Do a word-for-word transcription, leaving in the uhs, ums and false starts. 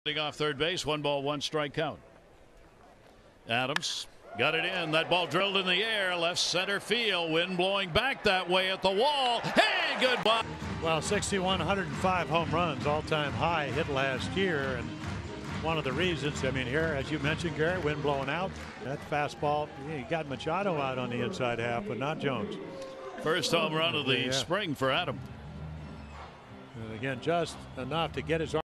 Off third base, one ball, one strike count. Adams got it in. That ball drilled in the air, left center field. Wind blowing back that way at the wall. Hey, good ball. Well, sixty-one, one hundred five home runs, all-time high hit last year, and one of the reasons, I mean, here, as you mentioned, Gary, wind blowing out. That fastball, he got Machado out on the inside half, but not Jones. First home run of the yeah. spring for Adam. And again, just enough to get his arm.